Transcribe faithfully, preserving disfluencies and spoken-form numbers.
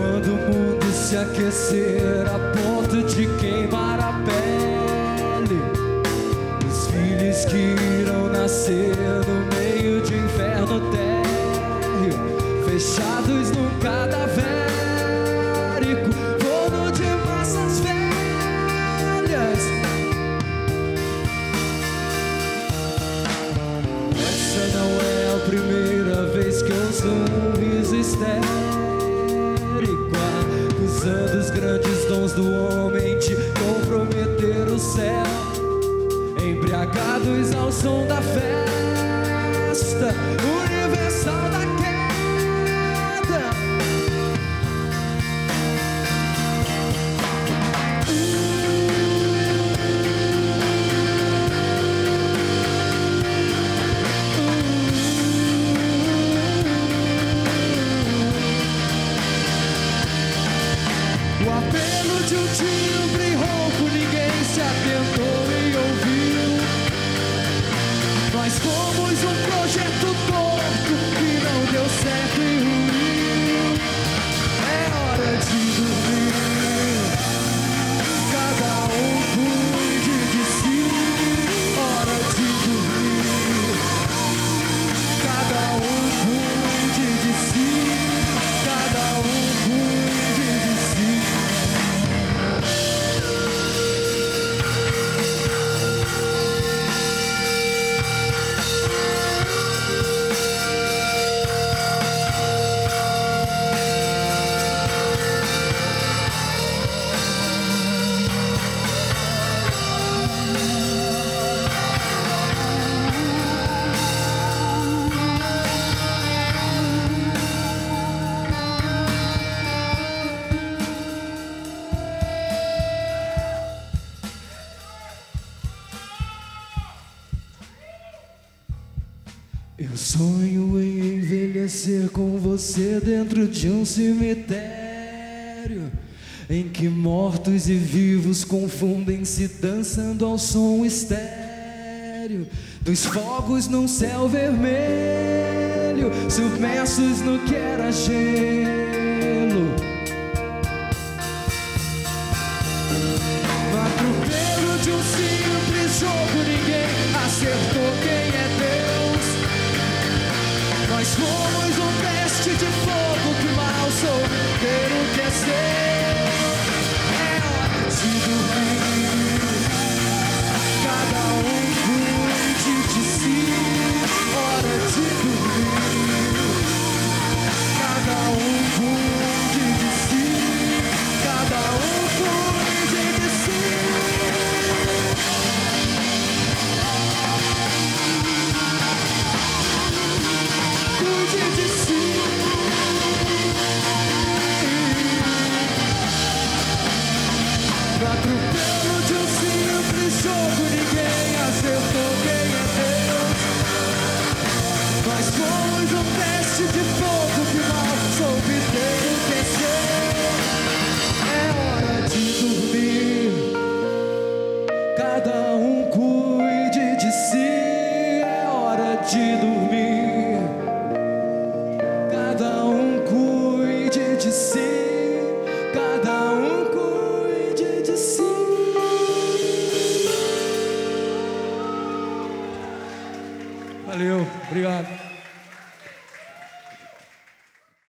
Quando o mundo se aquecer a ponto de queimar a pele, os filhos que irão nascer no meio de inferno térreo, fechados num cadavérico forno de massas velhas. Essa não é a primeira vez que eu ouço um riso histérico, acusando os grandes dons do homem de comprometer o céu, embriagados ao som da festa universal da queda. O apelo de um timbre rouco ninguém se atentou e ouviu. Nós fomos um projeto torto que não deu certo e ruiu. É hora de dormir, cada um cuide de si. Hora de dormir, cada um cuide de si. Cada um cuide de si. Eu sonho em envelhecer com você dentro de um cemitério em que mortos e vivos confundem-se dançando ao som estéreo dos fogos num céu vermelho, submersos no que era gelo. No atropelo de um simples jogo ninguém acertou quem é Deus. Nós fomos um teste de fogo que mal soube ter o que é seu. É hora de dormir, cada um cuide de si. Hora de dormir, cada um cuide de si. Cada um cuide de si. Cuide de si. No atropelo de um simples jogo ninguém acertou quem é Deus. Nós fomos um teste de fogo que mal soube ter o que é seu. É hora de dormir, cada um cuide de si. É hora de dormir, cada um cuide de si. Cada um cuide de si. Valeu, obrigado.